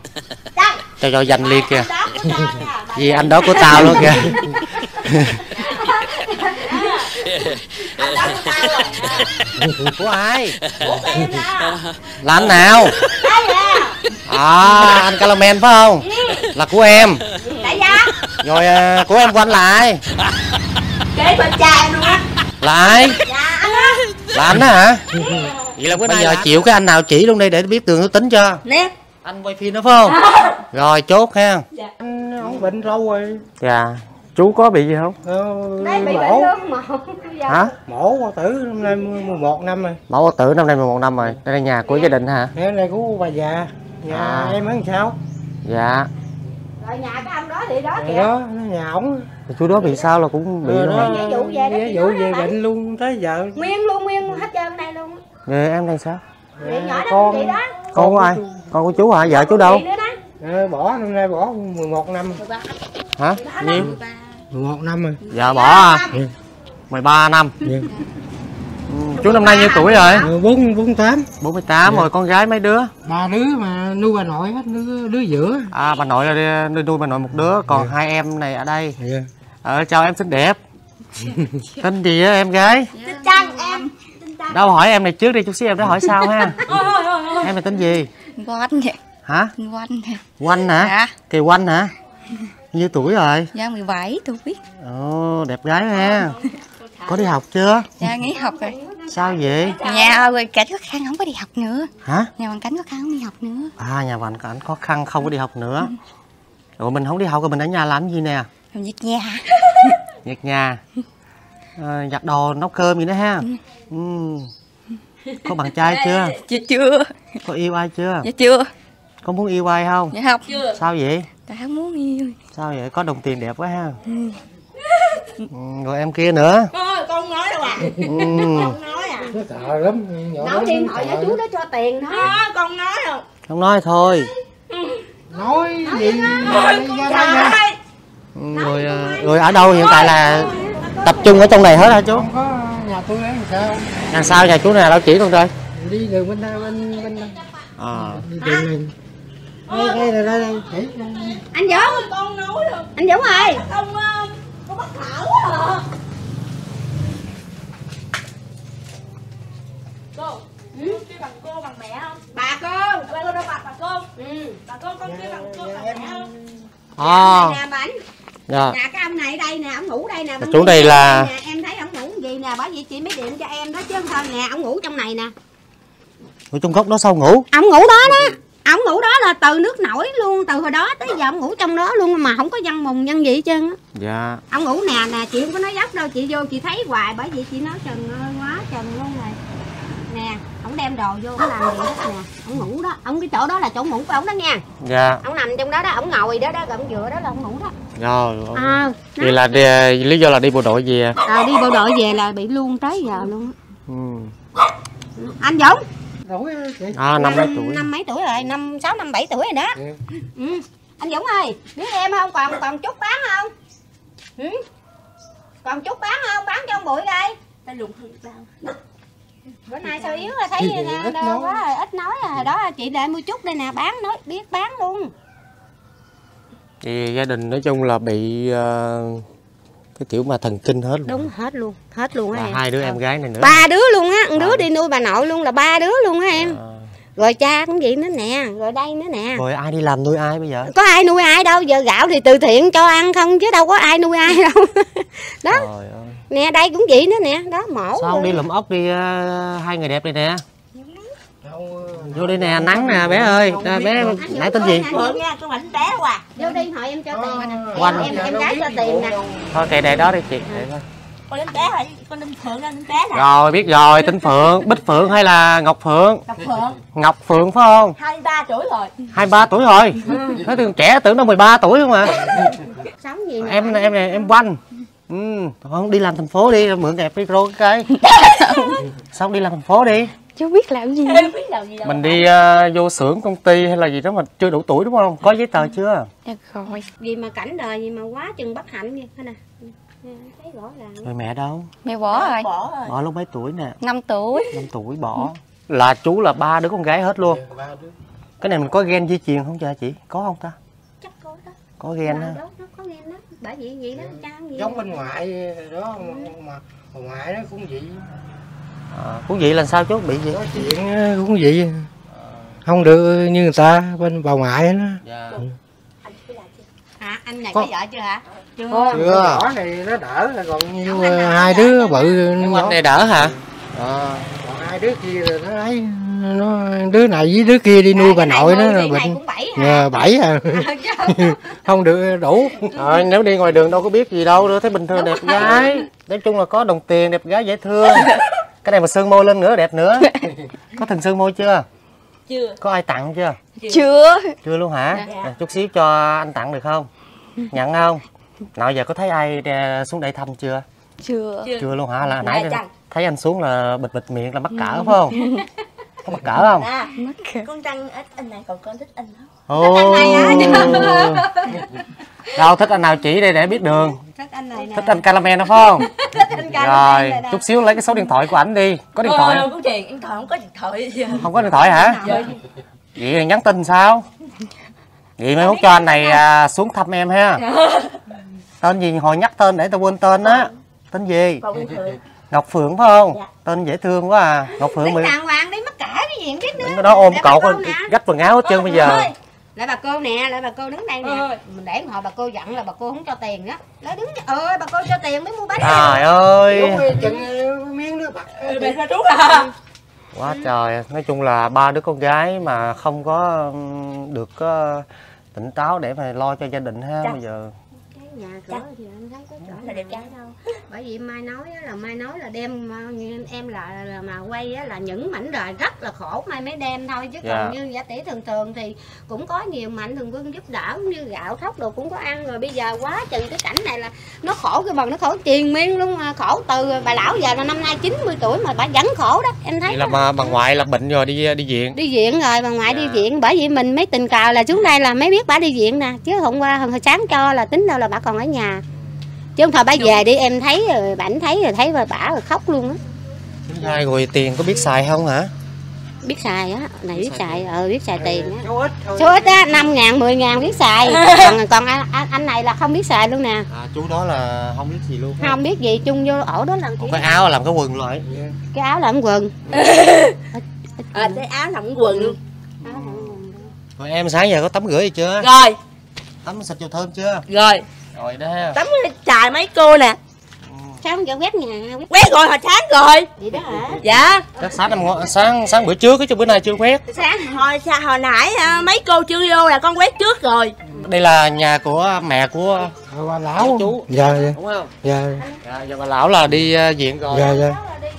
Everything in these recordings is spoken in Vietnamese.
Cho dành liền kìa. Vì anh đó của tao luôn kìa. Của ai? Là anh nào? À, anh Calamel phải không? Là của em. Rồi của em của anh là ai? Kế bên cha em luôn á. Là ai? Là anh á hả? Vậy là Bây giờ chịu cái anh nào chỉ luôn đi để biết tường nó tính cho. Nè. Anh quay phim đó phải không? Rồi chốt ha. anh ông bệnh lâu rồi. Dạ. Chú có bị gì không? Đây bị Mổ. bệnh luôn mà. Hả? Mổ qua tử năm nay 11 năm rồi. Mẫu Bảo Tử năm nay 11 năm rồi. Đây là nhà của gia đình hả? Đây là của bà già. Nhà em ở sao? Dạ. Rồi nhà cái ông đó thì đó Rồi kìa. đó, nhà ổng. Chú đó bị sao là cũng bị luôn hả? Ví dụ về bệnh luôn tới giờ. Nguyên luôn hết trơn này luôn. Rồi em đây sao? Vậy nhỏ đó con chị đó. Con của ai? Con của chú hả? Vợ chú đâu? Chị nữa đó. Bỏ năm nay bỏ 11 năm. Hả? Nhiêu? 11 năm rồi. Dạ bỏ à? 13 năm. Chú năm nay nhiêu tuổi rồi? 48. 48 rồi. Con gái mấy đứa? 3 đứa mà nuôi bà nội hết, đứa giữa. À, bà nội là nuôi bà nội một đứa. Còn hai em này ở đây. Chào em xinh đẹp. Tên gì á em gái? Tên Trăng em. Đâu hỏi em này trước đi, chút xíu em đã hỏi sao ha. Em này tên gì? Quanh vậy. Hả? Quanh. Quanh hả? Dạ. Kỳ Quanh hả? Nhiêu tuổi rồi? Dạ 17 tuổi. Ồ, đẹp gái ha. Có đi học chưa? Dạ nghỉ học rồi. Sao vậy? Nhà rồi cảnh khó khăn không có đi học nữa. Hả? Nhà hoàn cảnh khó khăn không đi học nữa. À, nhà hoàn cảnh khó khăn không có đi học nữa. Rồi mình không đi học rồi mình ở nhà làm gì nè? Làm việc nhà. Việc nhà. Giặt đồ, nấu cơm gì nữa ha. Có bạn trai chưa? Dạ chưa. Có yêu ai chưa? Dạ chưa. Có muốn yêu ai không? Dạ không. Sao vậy? Tại không muốn yêu. Sao vậy? Có đồng tiền đẹp quá ha. Rồi em kia nữa. Con nói đâu à. Con nói à. Nó sợ lắm. Nói điện thoại cho chú đó cho tiền đó. Con nói không? Không nói thôi. Nói gì? Rồi ở đâu hiện tại là tập trung ở trong này hết hả chú? Không có nhà tôi ấy sao? Nhà sao nhà chú này đâu chỉ con coi. Đi đường bên đây bên. À. Đi đường này. Đây. Anh Dũng. Con nói được. Anh Dũng ơi. Con bắt thảo quá à. Cô. Kêu bằng cô bằng mẹ không? Bà cô. Bà đâu bà cô. Bà cô con kêu bằng cô bằng mẹ không? Nè bà ảnh. Dạ. Nhà cái ông này ở đây nè, ông ngủ đây nè. Chú đây là nè, em thấy ông ngủ gì nè, bởi vì chị mới điện cho em đó chứ không thôi nè, ông ngủ trong này nè. ngủ trong góc đó sao ngủ? Ông ngủ đó đó. Ông ngủ đó là từ nước nổi luôn, từ hồi đó tới giờ ông ngủ trong đó luôn mà không có văn mùng nhân gì hết trơn á. Dạ. Ông ngủ nè, chị không có nói dốc đâu, chị vô chị thấy hoài bởi vì chị nói trần ơi quá trần luôn rồi. Nè, ông đem đồ vô ông làm gì đó nè, ông ngủ đó, ông cái chỗ đó là chỗ ngủ của ông đó nha. Dạ. Ông nằm trong đó đó, ông ngồi đó đó, gầm dựa đó là ông ngủ đó. Rồi. Vậy là lý do là đi bộ đội về. Đi bộ đội về là bị luôn tới giờ luôn. Anh Dũng. Tuổi chị. Năm mấy tuổi. Năm mấy tuổi rồi, 6 năm 7 tuổi rồi đó. Anh Dũng ơi, biết em không, còn chút bán không? Còn chút bán không, bán cho ông Bụi coi. Ta lụng hơn bữa nay sao yếu là thấy đâu quá rồi, ít nói rồi. Đó chị để mua chút đây nè, bán nói biết bán luôn. Thì gia đình nói chung là bị cái kiểu mà thần kinh hết luôn. Đúng, hết luôn á em. Hai đứa em gái này nữa. 3 đứa luôn á, đứa đi nuôi bà nội luôn là 3 đứa luôn á em. Rồi cha cũng vậy nữa nè, rồi đây nữa nè. Rồi ai đi làm nuôi ai bây giờ? Có ai nuôi ai đâu, giờ gạo thì từ thiện cho ăn không chứ đâu có ai nuôi ai đâu. Đó. Trời ơi. Nè đây cũng vậy nữa nè, đó mổ. Sao không đi lụm ốc đi, hai người đẹp đây nè. Vô đây nè, nắng nè bé ơi. Bé nãy tên gì? Phượng nha, con bệnh bé quá. Vô đi hỏi em cho tiền. Quanh. Em gái cho tiền nè. Thôi kệ để đó đi chị. Con đến bé hả? Con tên Phượng lên bé nè. Rồi biết rồi, tên Phượng, Bích Phượng hay là Ngọc Phượng? Ngọc Phượng. Ngọc Phượng phải không? 23 tuổi rồi. 23 tuổi rồi. Nói tưởng trẻ tưởng nó 13 tuổi không à. Sống gì nè. Em Quanh. Không đi làm thành phố đi, mượn đẹp micro cái. Sao không đi làm thành phố đi? Chú biết làm gì. Mình đi vô xưởng công ty hay là gì đó mà chưa đủ tuổi đúng không? Có giấy tờ chưa? Dạ rồi. Gì mà cảnh đời gì mà quá chừng bất hạnh vậy thế nè. Thấy rõ ràng. Rồi mẹ đâu? Mẹ bỏ rồi. Bỏ lúc mấy tuổi nè? 5 tuổi. 5 tuổi bỏ. Là chú là 3 đứa con gái hết luôn. Cái này mình có gen di truyền không cha chị? Có không ta? Chắc có đó. Có gen á. Đó, nó có gen đó. Bởi vì vậy đó cha gì. Giống bên ngoại đó mà ngoại nó cũng vậy. Cũng vậy là sao chú bị gì? Có chuyện cũng vậy. Không được như người ta bên bà ngoại nó. Dạ. Hả? Anh này Có. có vợ chưa hả? Chưa. Chưa. Nhỏ này nó đỡ còn như hai đứa bự Cái nhỏ. anh này đỡ hả? Còn hai đứa kia là nó ấy nó đứa này với đứa kia đi nuôi bà nội nó này bệnh. cũng 7 hả? 7 à. Không được đủ. Rồi nếu đi ngoài đường đâu có biết gì đâu, đâu thấy bình thường đẹp gái. Nói chung là có đồng tiền, đẹp gái dễ thương. Cái này mà sơn môi lên nữa đẹp nữa. Có từng sơn môi chưa? Chưa. Có ai tặng chưa? Chưa. Chưa luôn hả? Dạ. Chút xíu cho anh tặng được không? Nhận không? Nào giờ có thấy ai xuống đây thăm chưa? Chưa. Chưa luôn hả? Là Dạ, nãy chẳng. thấy anh xuống là bịt bịt miệng là mắc cỡ phải không? Có mắc cỡ không? À, Mắc cỡ. con Trăng ít anh này còn con thích anh đó. Ồ. Đâu thích anh nào chỉ đây để biết đường. Thích anh này nè. Thích anh Caramel đó phải không? Thích anh Caramel Rồi, này nè. chút xíu lấy cái số điện thoại của ảnh đi. Có điện thoại không? Có tiền, điện thoại không có điện thoại gì. Không có điện thoại hả? Dạ. Vậy thì nhắn tin sao? Vậy mai mốt cho anh này xuống thăm em ha. Tên gì hồi nhắc tên để tao quên tên á. Tên gì? Còn thường. Ngọc Phượng phải không? Dạ. Tên dễ thương quá à. Ngọc Phượng Đứng mình đàng hoàng đi mắc cỡ cái gì không biết nữa. cái đó ôm Lại cậu bà cô nè. gách quần áo hết trơn bây giờ. Lại bà cô nè, lại bà cô đứng đây nè. Mình để một hồi bà cô giận là bà cô không cho tiền đó. Lại đứng ơi bà cô cho tiền mới mua bánh. Trời ơi. Chừng miếng nước bạc. Mẹ ra trút à. Quá trời. Nói chung là ba đứa con gái mà không có được tỉnh táo để mà lo cho gia đình ha. Dạ. Bây giờ Cái nhà cửa thì anh thấy có chỗ Là đẹp trai đâu. bởi vì mai nói á, là mai nói là đem em là mà quay á, là những mảnh đời rất là khổ mai mới đem thôi chứ Dạ. còn như giả tỷ thường thường thì cũng có nhiều mạnh thường quân giúp đỡ cũng như gạo thóc đồ cũng có ăn rồi bây giờ quá chừng cái cảnh này là nó khổ cái bằng nó khổ triền miên luôn mà khổ từ bà lão giờ là năm nay 90 tuổi mà bà vẫn khổ đó em thấy vậy là bà ngoại là bệnh rồi đi viện. đi viện rồi bà ngoại Dạ. đi viện bởi vì mình mới tình cờ là xuống đây là mới biết bà đi viện nè chứ hôm qua hồi sáng cho là tính đâu là bà còn ở nhà chứ không thôi bà về đi em thấy rồi ảnh thấy rồi thấy bà rồi khóc luôn á. Thứ hai rồi tiền có biết xài không hả? Biết xài á này biết xài biết xài tiền á Số ít thôi. số ít á 5.000 10.000 biết xài còn anh này là không biết xài luôn nè Chú đó là không biết gì luôn. không biết gì chung vô ổ đó là Một cái áo làm cái quần lại. cái áo làm quần Cái áo nằm quần luôn. Rồi em sáng giờ có tắm rửa gì chưa? Rồi, Tắm xịt dầu thơm chưa? rồi. Rồi đó ha. Tắm trà mấy cô nè. sao không cho quét nhà Quét rồi hồi sáng rồi. gì đó hả Dạ. Chắc sáng bữa trước chứ bữa nay chưa quét. Hồi nãy mấy cô chưa vô là con quét trước rồi. Đây là nhà của mẹ của Bà lão. chú. Dạ dạ. Đúng không? Dạ Giờ bà lão là đi viện rồi. dạ dạ.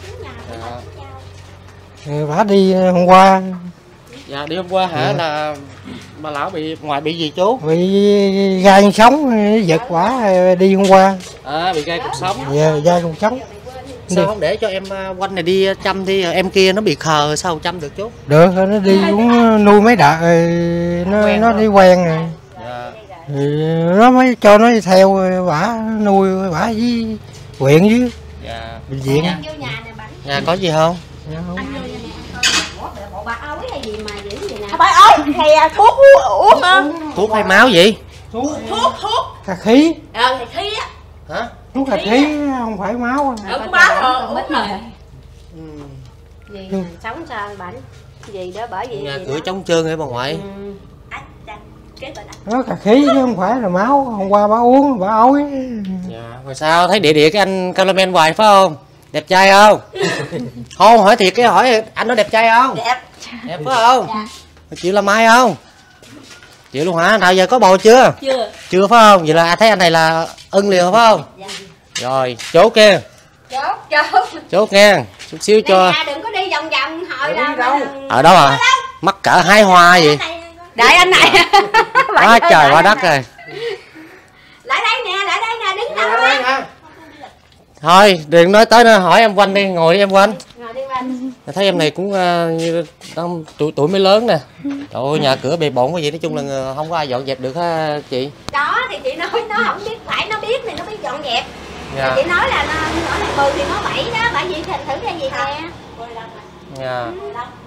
Bà đi hôm qua Dạ đi hôm qua hả là bà lão bị ngoại bị gì chú? bị gai sống giật quả đi hôm qua. Bị gai cột sống. Dạ gai cuộc sống. Sao không để cho em quanh này đi chăm đi em kia nó bị khờ sao chăm được chú? Được nó đi cũng nuôi mấy đợt nó đi quen rồi. Dạ. Thì nó mới cho nó đi theo bả nuôi bả với huyện với Dạ. bệnh viện. vô nhà nè bạn Nhà có gì không? Dạ, không. anh vô nhà nè bộ bà ối hay gì mà dữ vậy nè Phải ơi, thầy thuốc uống hả? Thuốc hay máu gì? Thuốc. Cà khí. Thầy khí á. Hả? Thuốc cà khí không phải máu. Cũng báo rồi. con bít rồi gì mà sống sao bệnh gì đó bởi vì Nhà gì cửa đó. trống trơn hả bà ngoại? Kế bệnh Nó cà khí chứ không phải là máu. Hôm qua bà uống bà ối. Dạ. Rồi sao thấy địa cái anh Caramel hoài phải không? Đẹp trai không? Không hỏi thiệt cái hỏi anh nó đẹp trai không? đẹp. Đẹp phải không? Dạ. Chịu làm ai không? Chịu luôn hả? Nào giờ có bầu chưa? Chưa. Chưa phải không? Vậy là thấy anh này là ưng liền phải không? Dạ. Rồi chốt kia. chốt Chốt nha. Chút xíu cho. Nè, đừng có đi vòng vòng hồi là Ở đó à? Mắc cỡ hai hoa gì? đợi anh này Quá trời quá đất rồi. lại đây nè đứng đâu á Thôi đừng nói tới nữa hỏi em Quanh đi ngồi đi em Quanh. ngồi đi anh Thấy em này cũng như tuổi mới lớn nè. Trời ơi nhà cửa bề bộn cái gì nói chung là không có ai dọn dẹp được ha chị. đó thì chị nói nó không biết phải nó biết thì nó biết dọn dẹp Dạ. chị nói là nó là 10 thì nó 7 đó bởi vì thành thử ra gì nè Dạ.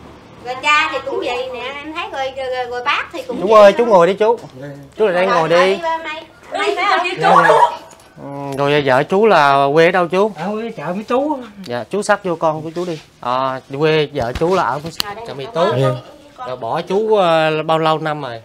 Rồi cha thì cũng vậy nè, em thấy rồi bác thì cũng Chú vậy ơi, đó. chú ngồi đi chú. Chú lại đây ngồi đi. Mày phải không? Rồi vợ chú là quê ở đâu chú? ở chợ Mỹ Tú. Dạ, chú xách vô con của chú đi. Quê vợ chú là ở chợ Mỹ Tú. Rồi bỏ chú bao lâu năm rồi?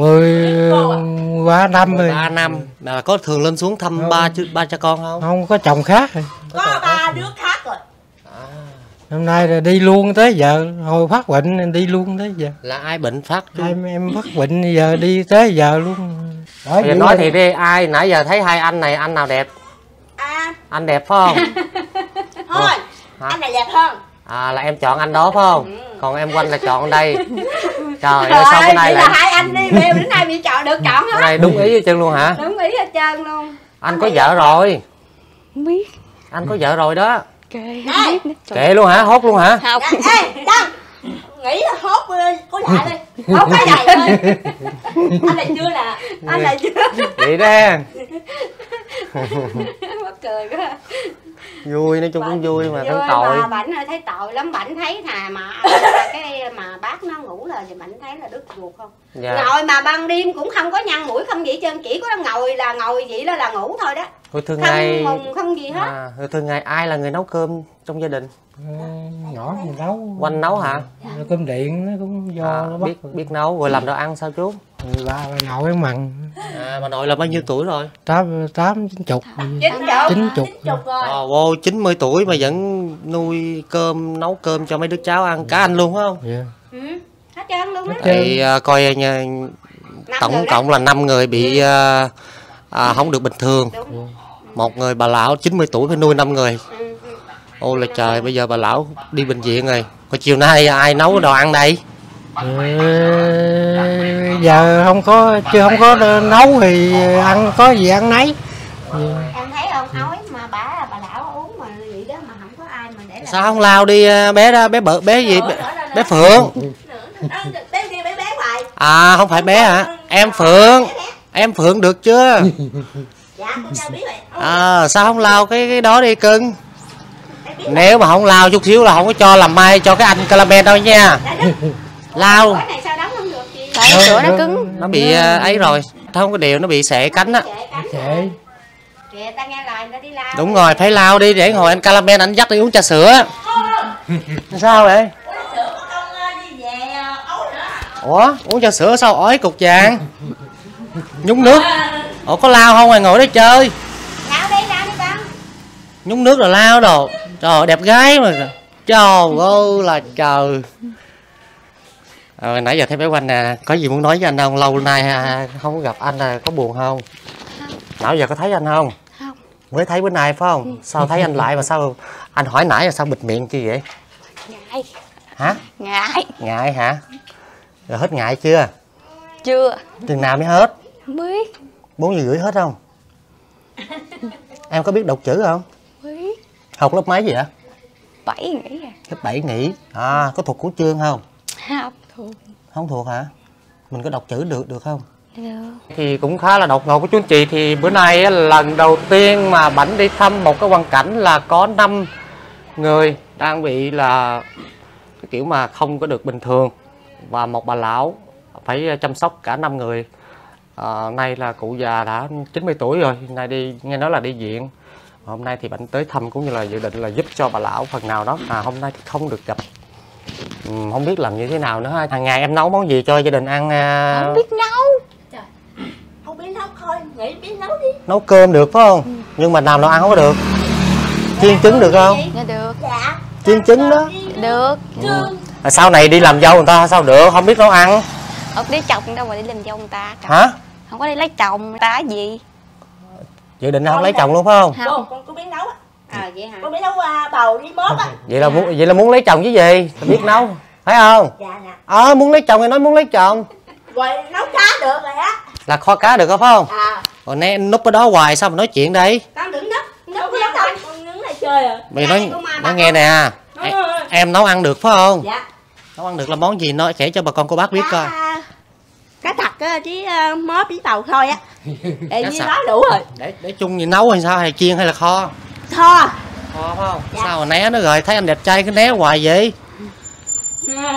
13 năm rồi. 3 năm. Là có thường lên xuống thăm ba cha con không? Không có chồng khác rồi. Có 3 đứa khác rồi. Hôm nay là đi luôn tới giờ, hồi phát bệnh nên đi luôn tới giờ. Là ai bệnh phát chú? Em phát bệnh giờ đi tới giờ luôn. Bây giờ nói thì đi, ai nãy giờ thấy hai anh này, anh nào đẹp? Anh đẹp phải không? Thôi, anh này đẹp hơn. Là em chọn anh đó phải không? Còn em quanh là chọn đây. Trời ơi, sao bữa nay là hai anh đi bèo đến nay bị chọn được chọn hết. Cái này đúng ý hết trơn luôn hả? Đúng ý hết trơn luôn. Anh có vợ rồi. Không biết. Anh có vợ rồi đó. Kệ, không biết nữa. Kệ luôn hả? Hốt luôn hả? Không. Ê, Đăng, nghĩ là hốt có lại đi. Hốt cái này thôi. Anh này chưa nè. Anh này chưa. Vậy đó. Mắc cười quá. Vui, nói chung cũng vui mà thấy Mà tội. Bảnh thấy tội lắm, Bảnh thấy mà cái mà bác nó ngủ là thì Bảnh thấy là đứt ruột không. Dạ. Ngồi mà ban đêm cũng không có nhăn mũi không gì trơn, chỉ có ngồi vậy là ngủ thôi đó. Hồi thường Không ngày mùng không gì hết. hồi thường ngày ai là người nấu cơm trong gia đình? Nhỏ mình nấu. Quanh nấu hả? Cơm điện nó cũng do nó bắt. Biết nấu rồi làm đồ ăn sao chú? Bà nội em mặn. Bà nội là bao nhiêu tuổi rồi? 8-90. 90 rồi. Wow, 90 tuổi mà vẫn nuôi cơm, nấu cơm cho mấy đứa cháu ăn, cả anh luôn phải không? Yeah. Hết trơn luôn á. Thì coi tổng cộng là 5 người bị không được bình thường. Một người bà lão 90 tuổi phải nuôi 5 người. Ôi là trời, bây giờ bà lão đi bệnh viện rồi. Còn chiều nay ai nấu đồ ăn đây? Giờ không có nấu thì ăn có gì ăn nấy. Em thấy không, ói mà bà lão uống mà vậy đó mà không có ai mà để làm. Sao không lao đi bé đó, bé gì? Bé Phượng. Bé kia bé hoài. Không phải bé hả? Em Phượng. Em Phượng được chưa? Dạ, con chào biết vậy. Sao không lao cái đó đi cưng? Nếu mà không lao chút xíu là không có cho làm mai cho cái anh caramel đâu nha. Lao. Cái này sao đóng không được chị? Tại sữa nó cứng. Nó bị ấy rồi, không có điều nó bị sệ cánh á. Sệ. Kìa ta nghe lời người ta đi lao. Đúng rồi, phải lao đi để hồi anh caramel anh dắt đi uống trà sữa. Sao vậy? Ủa, uống trà sữa sao ói cục vàng? Nhúng nước. Ủa có lao không rồi ngồi đó chơi. Lao đi con. Nhúng nước rồi lao đồ. Trời đẹp gái mà. Trời ơi là trời. Nãy giờ thấy bé Quanh nè, có gì muốn nói với anh không? Lâu nay không có gặp anh có buồn không? Nào giờ có thấy anh không? Không. Mới thấy bữa nay phải không? Sao thấy anh lại mà sao anh hỏi nãy là sao bịt miệng chi vậy? Ngại. Hả? Ngại. Ngại hả? Rồi hết ngại chưa? Chưa. Chừng nào mới hết? Không biết. 4 giờ rưỡi hết không? Em có biết đọc chữ không? Biết. Học lớp mấy gì vậy? 7 nghĩ à. Lớp 7 nghỉ. Có thuộc cú chương không? Học thuộc. Không thuộc hả? Mình có đọc chữ được không? Được. Thì cũng khá là đột ngột của chú anh chị. Thì bữa nay lần đầu tiên mà Bảnh đi thăm một cái hoàn cảnh là có 5 người đang bị là cái kiểu mà không có được bình thường. Và một bà lão phải chăm sóc cả 5 người. Nay là cụ già đã 90 tuổi rồi. Nay đi nghe nói là đi viện. Hôm nay thì Bảnh tới thăm cũng như là dự định là giúp cho bà lão phần nào đó. Hôm nay thì không được gặp. Không biết làm như thế nào nữa. Hàng ngày em nấu món gì cho gia đình ăn? Không biết nấu. Trời, không biết nấu thôi, nghĩ biết nấu đi. Nấu cơm được phải không? Nhưng mà làm đồ ăn không có được. Chiên trứng được không? Dạ được. Dạ. Chiên trứng đó. Được. Sau này đi làm dâu người ta sao được, không biết nấu ăn. Không đi chồng đâu mà đi làm dâu người ta. Hả? Không có đi lấy chồng người ta gì. Dự định không lấy chồng luôn phải không? Không. Con có biết nấu á. Vậy hả? Con biết nấu bầu với mốt á. Vậy là muốn lấy chồng chứ gì? Biết nấu, phải không? Dạ nè. Muốn lấy chồng thì nói muốn lấy chồng. Rồi nấu cá được rồi á. Là kho cá được không phải không? Rồi nè núp ở đó hoài sao mà nói chuyện đây? Con đừng núp. Nấu cái đâu con đứng này chơi à. Mày nói nghe nè. Em nấu ăn được phải không? Dạ. Nấu ăn được là món gì nói kể cho bà con cô bác biết coi. Cá thật á chứ mớp với tàu thôi á. Như sặc. đó đủ rồi. Để chung gì nấu hay sao, hay chiên hay là kho? Kho. Kho phải không? Dạ. Sao mà né nó rồi, thấy anh đẹp trai cứ né hoài vậy?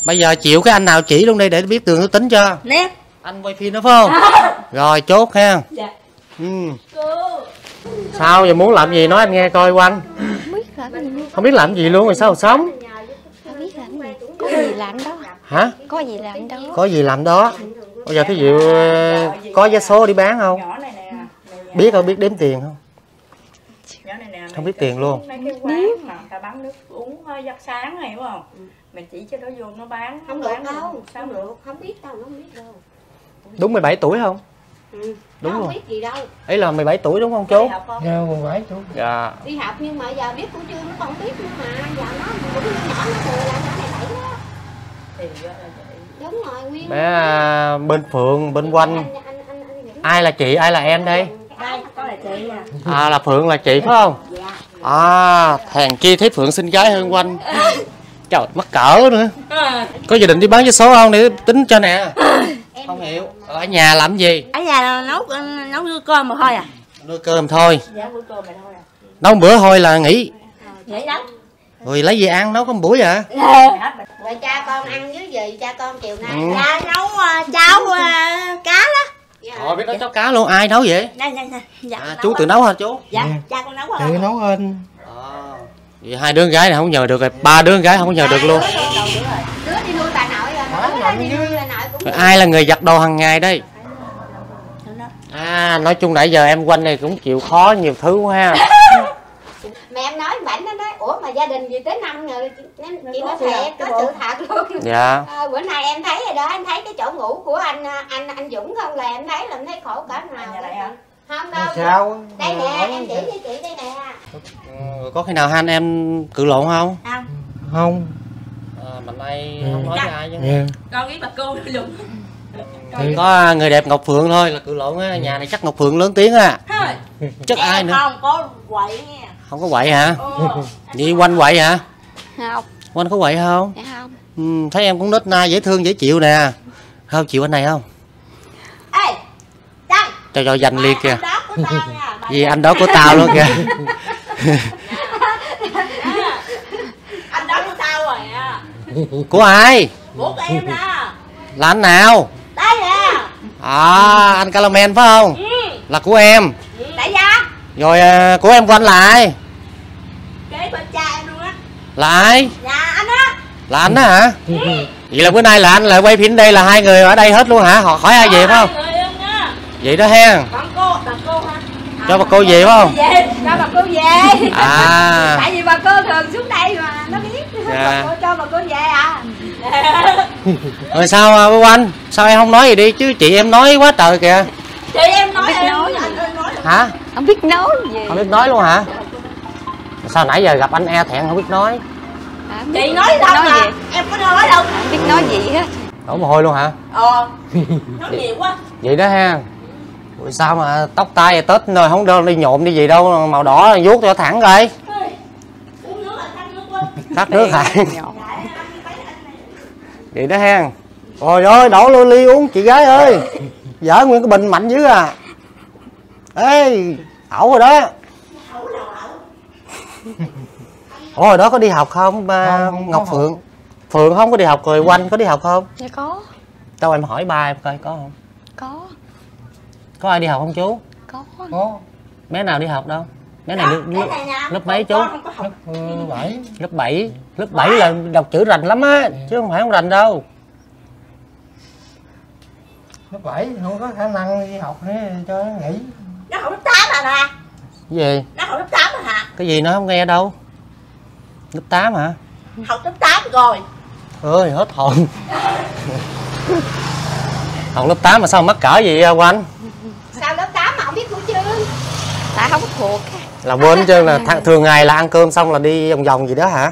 Bây giờ chịu cái anh nào chỉ luôn đi để biết Tường nó tính cho. Nè. Anh quay phim đó phải không? Rồi chốt ha. Dạ. Cô. Sao giờ muốn làm gì nói anh nghe coi Oanh. Không biết làm gì. Không biết làm gì luôn rồi sao sống? Không biết làm gì. Có gì làm đó. Hả? Có gì làm đó. Có gì làm đó. Bây giờ thí dụ có vé số đi bán không? Nhỏ này nè. Biết không? Biết đếm tiền không? Nhỏ này nè. Không biết tiền luôn. Mấy cái quán mà ta bán nước uống giấc sáng này hiểu không? Mình chỉ cho nó vô nó bán. Không được đâu, sao không được? được, không biết đâu, nó không biết đâu. Đúng 17 tuổi không? Đúng Nó rồi. không biết gì đâu. Ấy là 17 tuổi đúng không chú? Dạ, quần vải chú. Dạ. Đi học nhưng mà giờ biết của chưa nó còn biết nữa mà. Giờ nó cũng nhỏ nó 10 là nó này 7 đó. Thì ra là vậy. Đúng rồi, Nguyên. Bé bên Phượng, bên Oanh. Anh Ai là chị, ai là em đây? Đây, có là chị nè. À là Phượng là chị phải không? Dạ. À, thèn chi thấy Phượng xinh gái hơn Oanh. Trời, mắc cỡ nữa. Có dự định đi bán vé số không để tính cho nè? Không hiểu. Ở nhà làm gì? Ở nhà là nấu cơm mà thôi à. Nuôi cơm thôi. Dạ, bữa cơm này thôi à. Nấu một bữa thôi là nghỉ. Vậy đó. Rồi lấy gì ăn nấu có một buổi à? Rồi cha con ăn với gì? Cha con chiều nay. Dạ, nấu cháo cá đó. Rồi biết nấu cháo cá luôn, ai nấu vậy? Nè, nè, nè. Dạ, À, chú tự nấu hả chú? Dạ, cha con nấu rồi. Tự nấu lên. Vậy hai đứa con gái này không nhờ được rồi, ba đứa con gái không có nhờ được luôn. Đứa đi nuôi bà nội rồi, đứa đi nuôi bà nội cũng. Rồi ai là người giặt đồ hàng ngày đây? À, nói chung nãy giờ em Oanh này cũng chịu khó nhiều thứ quá ha. Mẹ em nói bảnh nó nói ủa mà gia đình gì tới 5 người chị nói thiệt có sự thật luôn. Dạ. Bữa nay em thấy rồi đó, em thấy cái chỗ ngủ của anh Dũng không là em thấy là em thấy khổ cỡ nào Nhà này hả? không đâu. Sao? Đây nè em chỉ cho chị đây nè. Có khi nào hai anh em cự lộn không? Không. Không. Mình nay không nói với ai chứ. Dạ. Con với bà cô luôn. Có người đẹp Ngọc Phượng thôi là cự lộn á, nhà này chắc Ngọc Phượng lớn tiếng á. Chắc ai nữa? Không có quậy nha. Không có quậy hả? Vậy Oanh quậy hả? Không. Oanh có quậy không? Dạ không. Thấy em cũng nết na dễ thương dễ chịu nè. Không chịu anh này không? Ê, Trăng. Cho dành liền kìa. Anh đó của tao nha. Vì anh đó của tao luôn kìa. Anh đó của tao rồi à. Của ai? Của em nè. Là anh nào? Đây nè. À, anh Calamel phải không? Là của em. Đại gia. Rồi của em của anh là ai? Kế bên cha em luôn á. Là ai? Nhà anh á. Là anh đó hả? Vậy là bữa nay là anh lại quay phim đây là hai người ở đây hết luôn hả? Họ khỏi ai về phải không? Hai người luôn á. Vậy đó ha. Còn bà cô hả? Cho bà cô về phải không? Về, cho bà cô về. À. Tại vì bà cô thường xuống đây mà nó biết. Dạ. Bà cô cho bà cô về à. Rồi sao Bố Anh? Sao em không nói gì đi chứ chị em nói quá trời kìa. Chị em nói Biết em nói. anh ơi nói. Hả? Không biết nói gì. Không biết nói luôn hả? Sao nãy giờ gặp anh e thẹn không biết nói? Chị nói đâu mà gì? em có nói đâu. Không biết nói gì hết. Đổ mồ hôi luôn hả? Nói nhiều quá. Vậy đó ha. Rồi sao mà tóc tai Tết rồi không đâu đi nhộm đi gì đâu màu đỏ vuốt cho thẳng rồi. Uống nước là thắt nước quá. Tắt nước hả? Nhọn. Vậy đó ha. Rồi ơi đổ ly ly uống chị gái ơi. Dở nguyên cái bình mạnh dữ à. Ê ẩu rồi đó. Ủa hồi đó có đi học không Không, Ngọc không Phượng? Phượng không có đi học rồi Oanh có đi học không? Dạ có. Đâu em hỏi ba em coi có không? Có. Có ai đi học không chú? Có. Có. Bé nào đi học đâu? Bé này lớp mấy chú? Lớp 7. Lớp 7. Lớp 7 là đọc chữ rành lắm á, chứ không phải không rành đâu. Lớp 7 không có khả năng đi học nữa cho nó nghỉ. Nó học lớp 8 à nè. Cái gì? Nó học lớp 8 à hả? Cái gì nó không nghe đâu. Lớp 8 hả? Học lớp 8 rồi. Ơi hết hồn. Học lớp 8 mà sao mắc cỡ gì Oanh? Sao lớp 8 mà không biết của chương? Tại không có thuộc. Là quên chứ là thường ngày là ăn cơm xong là đi vòng vòng gì đó hả?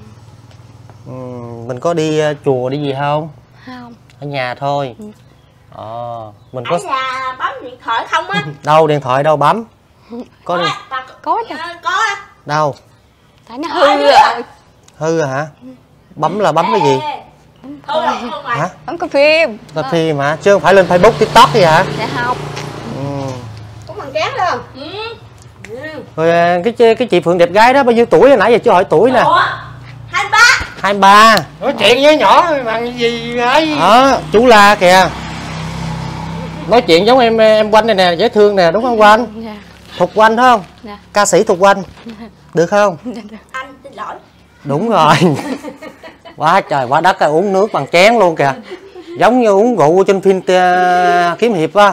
Mình có đi chùa đi gì không? Không. Ở nhà thôi. Mình có Ở nhà bấm điện thoại không á. đâu điện thoại đâu bấm. Có đi Có chứ. Có á. đâu? Tại nó hư rồi. Hư hả? Bấm là bấm cái gì? Thôi rồi, không phải. Hả? Không có phim. Coi phim hả? Chứ không phải lên Facebook, TikTok gì hả? Dạ không. Cũng bằng tráng luôn. Rồi cái chị Phượng đẹp gái đó bao nhiêu tuổi nãy giờ chưa hỏi tuổi nè. Ủa? 23. 23. Nói chuyện với nhỏ bằng gì ấy. Chú La kìa. Nói chuyện giống em Quanh này nè, dễ thương nè, đúng không Quanh? Dạ. Thục Quanh phải không? Dạ. Ca sĩ Thục Quanh. Được không? Anh xin lỗi. Đúng rồi. Quá trời quá đất, uống nước bằng chén luôn kìa. Giống như uống rượu trên phim kiếm hiệp á.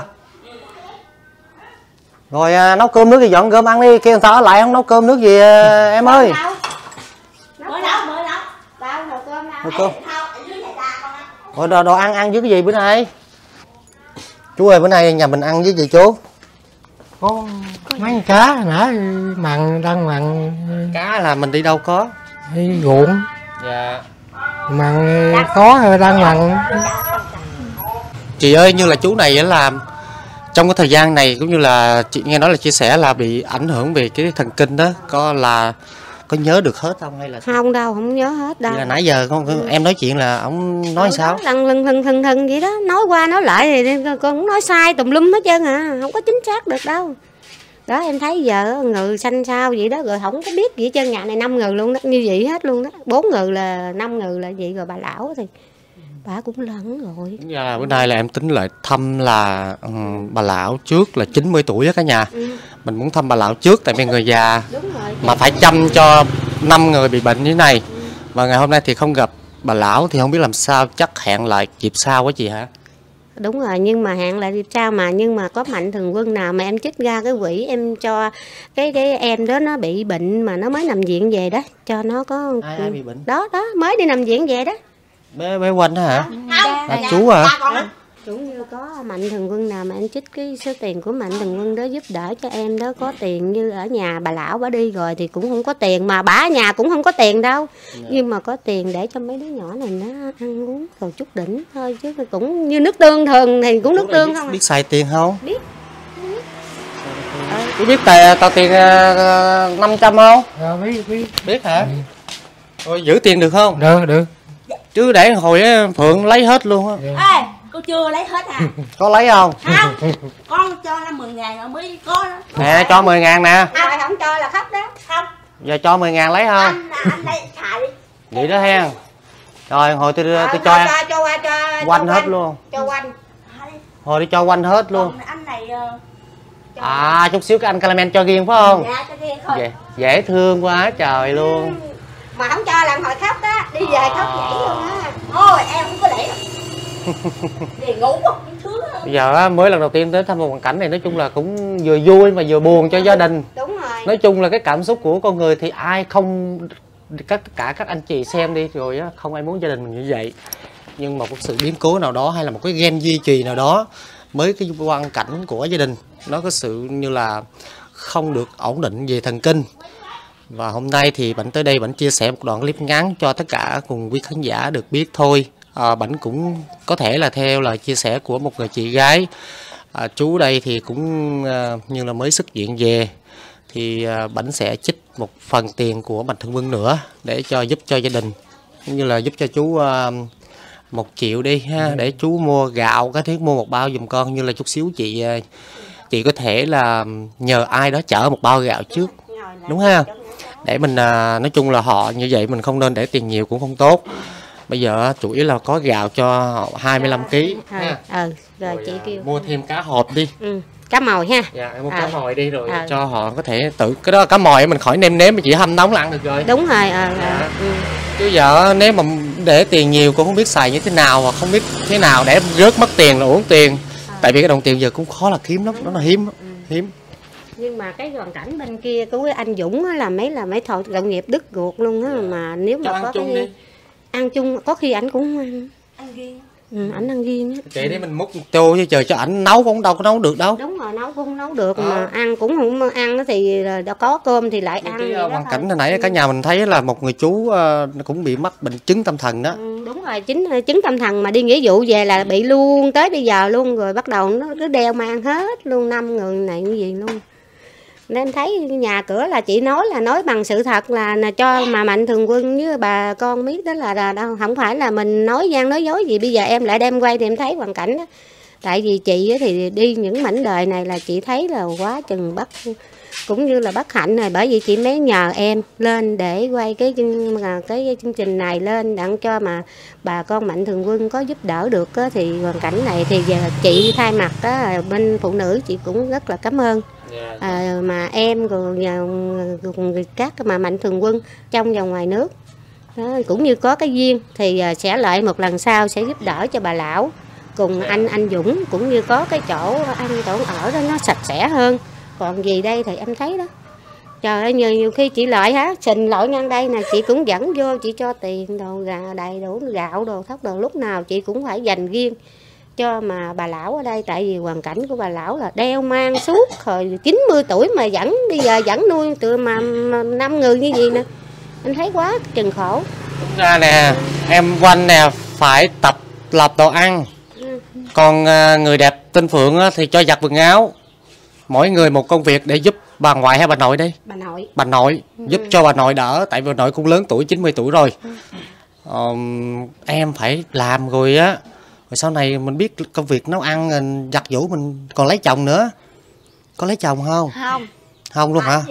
Rồi nấu cơm nước gì, dọn cơm ăn đi, kêu người ta ở lại không nấu cơm nước gì em ơi. Mới nấu. Đâu nấu cơm đâu. Nấu cơm. Không, dưới này ra con ăn. Rồi đồ ăn với cái gì bữa nay? Chú ơi, bữa nay nhà mình ăn với gì chú? Có mấy cá nãy mặn đang mặn. Cá là mình đi đâu có. Đi ruộng. Dạ. Mặn có đang mặn. Chị ơi, như là chú này là trong cái thời gian này cũng như là chị nghe nói là chia sẻ là bị ảnh hưởng về cái thần kinh đó, có nhớ được hết không hay là Không đâu, không nhớ hết đâu. là nãy giờ không em nói chuyện là ông nói sao? Lân thân vậy đó, nói qua nói lại thì con cũng nói sai tùm lum hết trơn à, không có chính xác được đâu. Đó em thấy giờ người xanh sao vậy đó, rồi không có biết gì hết trơn, nhà này 5 người luôn đó, như vậy hết luôn đó, 4 người là 5 người là vậy, rồi bà lão thì bà cũng lớn rồi. Dạ, bữa nay là em tính lại thăm là bà lão trước là 90 tuổi á cả nhà. Mình muốn thăm bà lão trước tại vì người già. Đúng rồi. Mà phải chăm cho 5 người bị bệnh như thế này. Và ngày hôm nay thì không gặp bà lão thì không biết làm sao, chắc hẹn lại dịp sau quá chị hả? Đúng rồi, nhưng mà hẹn lại dịp sau mà, nhưng mà có mạnh thường quân nào mà em trích ra cái quỹ em cho cái em đó nó bị bệnh mà nó mới nằm viện về đó, cho nó có Ai bị bệnh? đó mới đi nằm viện về đó. Bé Quanh đó hả? Không. Chú à? Cũng như có mạnh thường quân nào mà em trích cái số tiền của mạnh thường quân đó giúp đỡ cho em đó, có tiền như ở nhà bà lão bà đi rồi thì cũng không có tiền, mà bà ở nhà cũng không có tiền đâu. Nhưng mà có tiền để cho mấy đứa nhỏ này nó ăn uống rồi chút đỉnh thôi, chứ cũng như nước tương thường thì cũng nước tương không à. Biết xài tiền không? Biết. Chú biết tao tiền 500 không? Biết hả? Rồi giữ tiền được không? Được. Chứ để hồi Phượng lấy hết luôn á. Ê, cô chưa lấy hết à? Có lấy không? Không, con cho 50.000 rồi mới có đó. Nè, cho 10.000 nè. Ai không cho là khóc đó. Không, Giờ cho 10.000 lấy không? anh lấy xài đi. Vậy đó hen. Rồi hồi tôi cho Quanh hết luôn. Cho Quanh. Hồi đi cho Quanh hết luôn. Còn anh này À, chút xíu cái anh Calamen cho riêng phải không? dạ cho riêng thôi. Dễ thương quá trời luôn. Mà không cho làm hồi khóc đó, đi về khóc nhảy luôn á. Thôi em không có để đâu. Về ngủ một cái thứ. Bây giờ á, mới lần đầu tiên tới thăm một hoàn cảnh này, nói chung là cũng vừa vui mà vừa buồn cho gia đình. Đúng rồi. Nói chung là cái cảm xúc của con người thì ai không, tất cả các anh chị xem đi rồi á, không ai muốn gia đình mình như vậy. Nhưng mà một sự biến cố nào đó hay là một cái gen di truyền nào đó mới cái hoàn cảnh của gia đình nó có sự như là không được ổn định về thần kinh. Và hôm nay thì Bảnh tới đây Bảnh chia sẻ một đoạn clip ngắn cho tất cả cùng quý khán giả được biết thôi. Bảnh cũng có thể là theo lời chia sẻ của một người chị gái. Chú đây thì cũng như là mới xuất viện về thì Bảnh sẽ trích một phần tiền của mạnh thường quân nữa để giúp cho gia đình, cũng như là giúp cho chú 1 triệu đi ha, để chú mua gạo cái thứ, mua một bao giùm con, như là chút xíu chị có thể là nhờ ai đó chở một bao gạo trước, đúng ha, để mình nói chung là họ như vậy mình không nên để tiền nhiều cũng không tốt. Bây giờ chủ yếu là có gạo cho họ 25 kg ha. Rồi chị kêu mua thêm cá hộp đi. Cá mòi ha. Dạ em mua cá mòi đi rồi cho họ có thể tự, cái đó cá mòi mình khỏi nêm nếm, chỉ hâm nóng là ăn được rồi. Đúng rồi. Chứ giờ nếu mà để tiền nhiều cũng không biết xài như thế nào, và không biết thế nào để rớt mất tiền là uống tiền. Tại vì cái đồng tiền giờ cũng khó là kiếm lắm, nó là hiếm. Nhưng mà cái hoàn cảnh bên kia của anh Dũng là mấy thợ cộng nghiệp đứt ruột luôn á, mà nếu mà có cái ăn chung có khi ảnh cũng ăn riêng. Ảnh ăn riêng á. Chị để mình múc tô chứ chờ cho ảnh nấu cũng đâu có nấu được đâu. Đúng rồi, nấu cũng không nấu được mà ăn cũng không ăn thì có cơm thì lại ăn. Cái hoàn cảnh hồi nãy cả nhà mình thấy là một người chú cũng bị mắc bệnh chứng tâm thần đó. Đúng rồi, chứng tâm thần mà đi nghĩa vụ về là bị luôn tới bây giờ luôn, rồi bắt đầu nó cứ đeo mang hết luôn, 5 người này như gì luôn. Nên em thấy nhà cửa là chị nói bằng sự thật là cho mà mạnh thường quân với bà con biết đó là đâu, không phải là mình nói gian nói dối gì. Bây giờ em lại đem quay thì em thấy hoàn cảnh đó. Tại vì chị thì đi những mảnh đời này là chị thấy là quá chừng cũng như là bất hạnh rồi, bởi vì chị mới nhờ em lên để quay cái chương trình này lên đặng cho mà bà con mạnh thường quân có giúp đỡ được á, thì hoàn cảnh này thì giờ chị thay mặt á, bên phụ nữ chị cũng rất là cảm ơn. Mà em rồi các mà mạnh thường quân trong và ngoài nước đó, cũng như có cái duyên thì sẽ lại một lần sau sẽ giúp đỡ cho bà lão cùng anh Dũng, cũng như có cái chỗ ăn chỗ ở đó nó sạch sẽ hơn. Còn gì đây thì em thấy đó, trời ơi, nhiều khi chị Lợi sình Lợi ngang đây nè, chị cũng dẫn vô, chị cho tiền đồ đầy đủ gạo đồ thóc đồ, lúc nào chị cũng phải dành riêng cho mà bà lão ở đây, tại vì hoàn cảnh của bà lão là đeo mang suốt hồi 90 tuổi mà bây giờ vẫn nuôi từ mà 5 người như vậy nè, anh thấy quá chừng khổ. Đúng ra nè, em Oanh nè phải tập lập đồ ăn. Còn người đẹp tên Phượng á, thì cho giặt quần áo. Mỗi người một công việc để giúp bà ngoại hay bà nội đi? Bà nội giúp cho bà nội đỡ, tại vì bà nội cũng lớn tuổi, 90 tuổi rồi. Em phải làm rồi á, rồi sau này mình biết công việc nấu ăn, giặt giũ, mình còn lấy chồng nữa. Có lấy chồng không? Không luôn hả?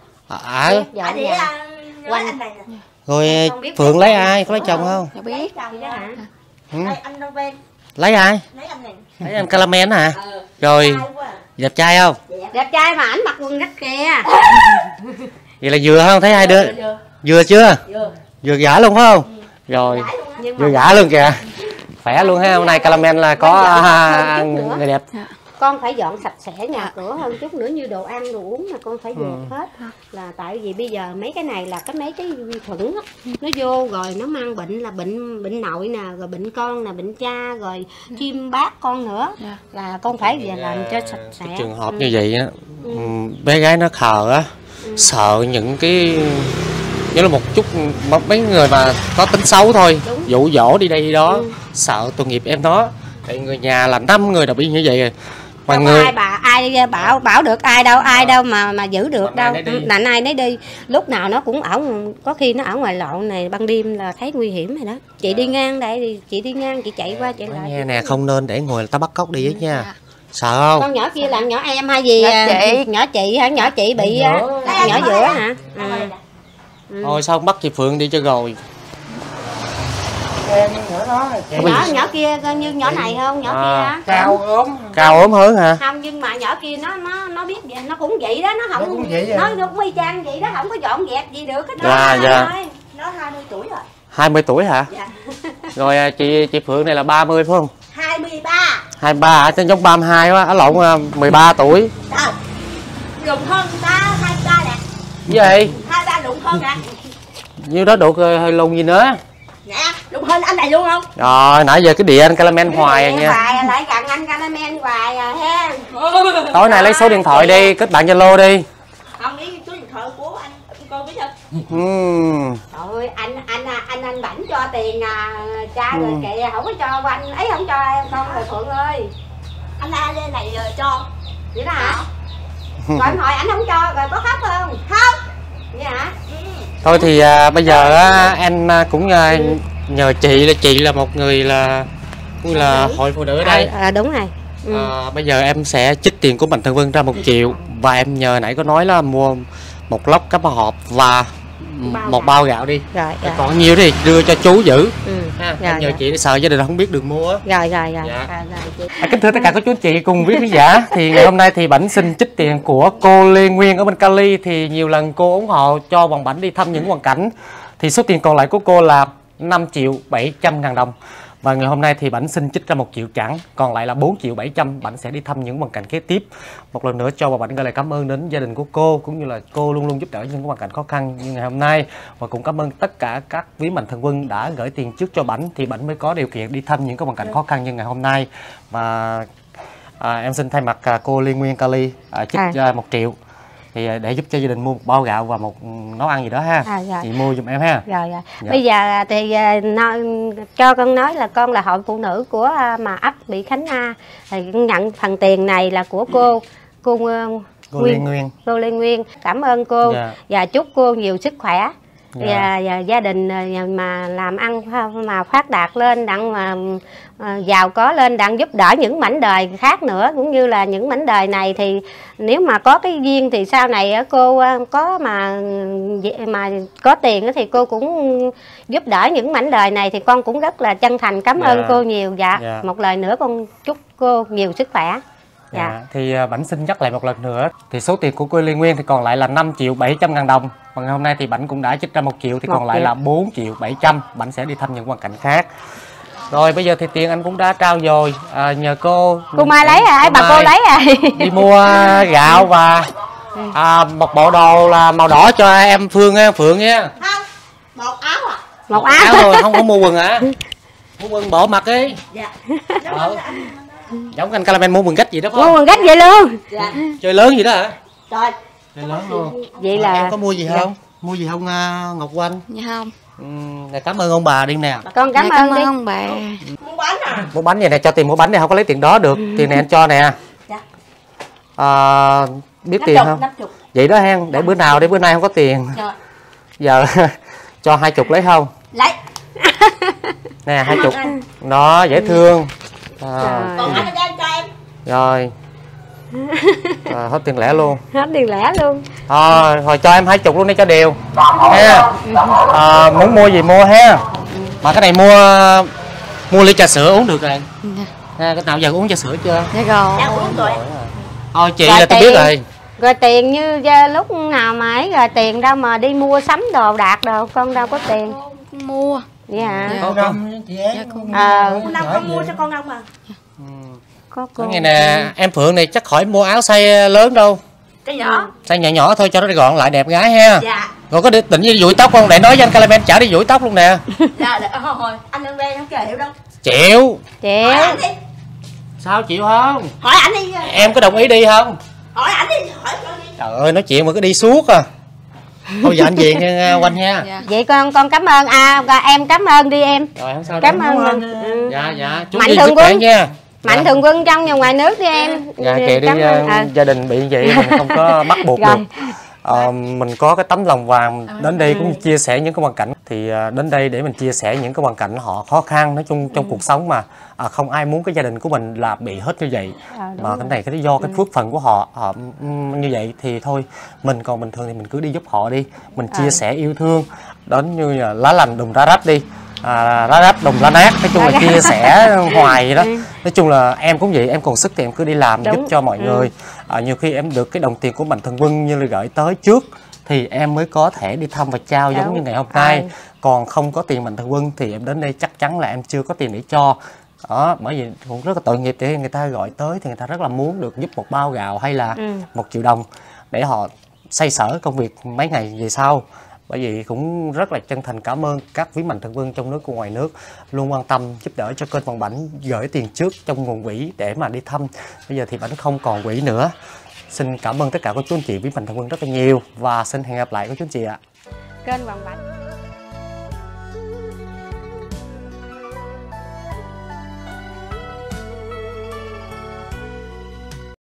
Rồi Phượng lấy ai? Có lấy chồng không? Dạ biết. Anh đâu bên? Lấy ai? Lấy anh Calamén hả? Rồi đẹp trai không? Đẹp trai mà ảnh mặc quần rách kìa. Vậy là vừa không? Thấy hai đứa vừa chưa? Vừa gã luôn phải không? Rồi vừa gã luôn kìa, khỏe luôn ha. Hôm nay Calamén là có người đẹp. Con phải dọn sạch sẽ nhà cửa hơn chút nữa, như đồ ăn đồ uống mà con phải dẹp hết, là tại vì bây giờ mấy cái này là mấy cái vi khuẩn nó vô rồi nó mang bệnh, là bệnh nội nè, rồi bệnh con nè, bệnh cha, rồi chim bát con nữa, là con phải về làm cho sạch sẽ. Cái trường hợp như vậy á, bé gái nó khờ á, sợ những cái như là một chút mấy người mà có tính xấu thôi, dụ dỗ đi đây đi đó, sợ tội nghiệp em nó. Tại người nhà là 5 người đã bị như vậy rồi. Mà người ai bảo được ai đâu mà giữ được đâu, lạnh ai nấy đi. Lúc nào nó cũng có khi nó ở ngoài lộn này, ban đêm là thấy nguy hiểm rồi đó. Chị đi ngang đây thì chị đi ngang, chị chạy qua chạy lại. Nghe nè, không nên để người ta bắt cóc đi ấy nha. Sợ không? Con nhỏ kia là nhỏ em hay gì? Nhỏ chị hả? Nhỏ chị bị nhỏ giữa hả? Thôi sao không bắt chị Phượng đi cho rồi. Nhỏ kia như nhỏ này không? Nhỏ kia cao ốm hơn hả? Không, nhưng mà nhỏ kia nó biết vậy, nó cũng vậy đó, nó không nó cũng y chang vậy đó, không có dọn dẹp gì được hết đó. Nó 20 tuổi rồi. 20 tuổi hả? Dạ. Rồi chị Phượng này là 30 phải không? 23. 23 hả? Trên giống 32 quá, ở lộn 13 tuổi. Đâu? Lùn hơn ta 23 nè. Gì vậy? 23 lùn hơn nè. Như đó độ hơi lùn gì nữa. Nè, lùn hơn anh này luôn không? Rồi, nãy giờ cái địa anh Calamén hoài rồi nha. Hoài lại gần anh Calamén hoài à ha. Tối nay lấy số điện thoại đi, kết bạn Zalo đi. Không, biết số điện thoại của anh con biết không? Trời ơi, anh Bảnh cho tiền cha rồi kìa, không có cho anh ấy, không cho em con rồi Phượng ơi. Anh la lên này cho. Vậy đó hả? Rồi em hỏi ảnh không cho, rồi có khóc không? Không. Vậy hả? Thôi thì bây giờ em cũng nhờ chị là một người là hội phụ nữ ở đây. Đúng rồi. Bây giờ em sẽ trích tiền của Mạnh Thường Quân ra 1 triệu, và em nhờ nãy có nói là mua một lốc cá hộp và một bao gạo đi. Rồi. Còn nhiều thì đưa cho chú giữ. Em nhờ chị để sợ gia đình không biết đường mua. Rồi. Kính thưa tất cả các chú chị cùng quý khán giả, thì ngày hôm nay thì Bảnh xin trích tiền của cô Lê Nguyên ở bên Cali. Thì nhiều lần cô ủng hộ cho bọn Bảnh đi thăm những hoàn cảnh, thì số tiền còn lại của cô là 5.700.000 đồng. Và ngày hôm nay thì Bảnh xin trích ra 1 triệu chẳng, còn lại là 4.700.000. Bảnh sẽ đi thăm những hoàn cảnh kế tiếp. Một lần nữa cho bà Bảnh gửi lời cảm ơn đến gia đình của cô, cũng như là cô luôn luôn giúp đỡ những hoàn cảnh khó khăn như ngày hôm nay. Và cũng cảm ơn tất cả các quý Mạnh Thường Quân đã gửi tiền trước cho Bảnh, thì Bảnh mới có điều kiện đi thăm những cái hoàn cảnh khó khăn như ngày hôm nay. Và em xin thay mặt cô Liên Nguyên Cali trích 1 triệu thì để giúp cho gia đình mua một bao gạo và một nấu ăn gì đó ha. Chị mua giùm em ha. Dạ. Bây giờ thì cho con nói là con là hội phụ nữ của mà ấp Bị Khánh A, thì nhận phần tiền này là của cô Lê Nguyên. Cảm ơn cô và chúc cô nhiều sức khỏe và gia đình mà làm ăn mà phát đạt lên, đặng mà giàu có lên, đặng giúp đỡ những mảnh đời khác nữa, cũng như là những mảnh đời này thì nếu mà có cái duyên thì sau này cô có mà có tiền thì cô cũng giúp đỡ những mảnh đời này, thì con cũng rất là chân thành cảm ơn cô nhiều. Một lời nữa con chúc cô nhiều sức khỏe. Thì Bảnh xin nhắc lại một lần nữa, thì số tiền của cô Liên Nguyên thì còn lại là 5.700.000 đồng. Và ngày hôm nay thì Bảnh cũng đã trích ra 1 triệu, thì còn lại là 4.700.000. Bảnh sẽ đi thăm những hoàn cảnh khác. Rồi bây giờ thì tiền anh cũng đã trao rồi, nhờ cô Mai lấy rồi, bà cô lấy rồi. Đi mua gạo và một bộ đồ là màu đỏ cho em Phượng nha. Không, một áo à. Một áo rồi, không mua quần hả? Mua quần bộ mặc đi. Dạ. Giống anh Calamel mua quần cách gì đó. Mua quần cách vậy luôn. Dạ. Chơi lớn gì đó hả? Trời. Chơi lớn luôn. Vậy là em có mua gì không? Mua gì không Ngọc Oanh? Dạ không. Này cảm ơn ông bà đi nè. Con cảm ơn đi. Ông bà. Mua bánh à? Mua bánh vậy nè, cho tiền mua bánh này không có lấy tiền đó được. Tiền này anh cho nè. Dạ. Biết tiền không? 50. Vậy đó hen, để bữa nào, để bữa nay không có tiền. Dạ. Giờ cho 20 lấy không? Lấy. Nè 20. Nó dễ thương. Còn anh cho em. Rồi. Hết tiền lẻ luôn. Hết tiền lẻ luôn. Thôi cho em 20 luôn đi cho đều. Ha. Muốn mua gì mua ha. Mà cái này mua ly trà sữa uống được rồi. Ha, cái nào giờ uống trà sữa chưa? Dạ rồi. Dạ uống rồi. Thôi chị là tôi biết rồi. Rồi tiền như lúc nào mà ấy, rồi tiền đâu mà đi mua sắm đồ đạc đồ, con đâu có tiền. Mua. Vậy hả? Con Năm chị em. Con Năm con mua cho con Năm à. Có cô. Nghe nè, em Phượng này chắc khỏi mua áo size lớn đâu. Cái nhỏ. Size nhỏ nhỏ thôi cho nó gọn lại đẹp gái ha. Dạ. Rồi có định đi dụi tóc không? Để nói với anh Calamel chở đi dụi tóc luôn nè. Dạ, hồi anh đang quen không chịu đâu. Chịu. Hỏi anh đi. Sao chịu không? Hỏi anh đi. Em có đồng ý đi không? Hỏi anh đi, hỏi con đi. Trời ơi, nói chuyện mà cứ đi suốt à. Thôi giờ anh về nghe Oanh nha. Dạ. Vậy con cảm ơn em cảm ơn đi em. Rồi không sao đâu. Cảm ơn mình. Dạ, chúc Mạnh đi thường sức khỏe quân. nha. Mạnh thường quân trong và ngoài nước đi em. Dạ kệ đi, gia đình bị vậy mình không có bắt buộc được. Mình có cái tấm lòng vàng đến đây cũng chia sẻ những cái hoàn cảnh, thì đến đây để mình chia sẻ những cái hoàn cảnh họ khó khăn nói chung trong cuộc sống, mà không ai muốn cái gia đình của mình là bị hết như vậy. Mà cái này cái do cái phước phần của họ như vậy thì thôi, mình còn bình thường thì mình cứ đi giúp họ đi, mình chia sẻ yêu thương đến như là lá lành đùm lá rách đi. Lá rách đùm lá nát, nói chung là chia sẻ hoài vậy đó. Nói chung là em cũng vậy, em còn sức thì em cứ đi làm giúp cho mọi người. Nhiều khi em được cái đồng tiền của Mạnh Thường Quân như là gửi tới trước thì em mới có thể đi thăm và trao giống như ngày hôm nay. Còn không có tiền Mạnh Thường Quân thì em đến đây chắc chắn là em chưa có tiền để cho. Đó, bởi vì cũng rất là tội nghiệp, để người ta gọi tới thì người ta rất là muốn được giúp một bao gạo hay là 1 triệu đồng để họ xoay sở công việc mấy ngày về sau. Bởi vì cũng rất là chân thành cảm ơn các quý Mạnh Thường Quân trong nước và ngoài nước luôn quan tâm giúp đỡ cho kênh Bằng Bảnh, gửi tiền trước trong nguồn quỹ để mà đi thăm. Bây giờ thì Bảnh không còn quỹ nữa. Xin cảm ơn tất cả các chú anh chị quý Mạnh Thường Quân rất là nhiều và xin hẹn gặp lại các chú anh chị ạ. Kênh Bằng Bảnh.